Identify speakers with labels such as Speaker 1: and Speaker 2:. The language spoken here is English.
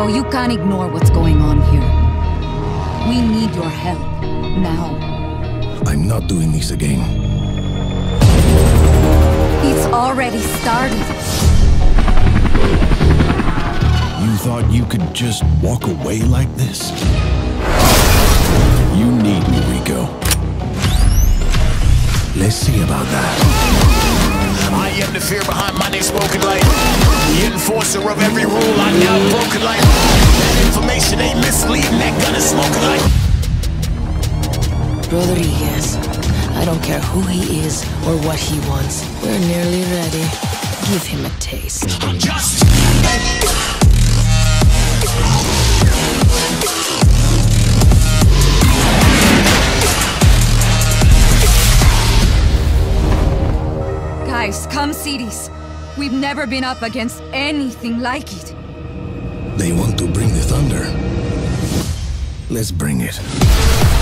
Speaker 1: now, you can't ignore what's going on here. We need your help, now.
Speaker 2: I'm not doing this again.
Speaker 1: It's already started.
Speaker 2: You thought you could just walk away like this? You need me, Rico. Let's see about that.
Speaker 3: I am the fear behind my name spoken light. The enforcer of every rule I now broken light. That information ain't misleading, that gun is smoking light.
Speaker 4: Rodriguez, I don't care who he is or what he wants. We're nearly ready. Give him a taste.
Speaker 3: I'm just...
Speaker 1: Guys, come see this. We've never been up against anything like it.
Speaker 2: They want to bring the thunder. Let's bring it.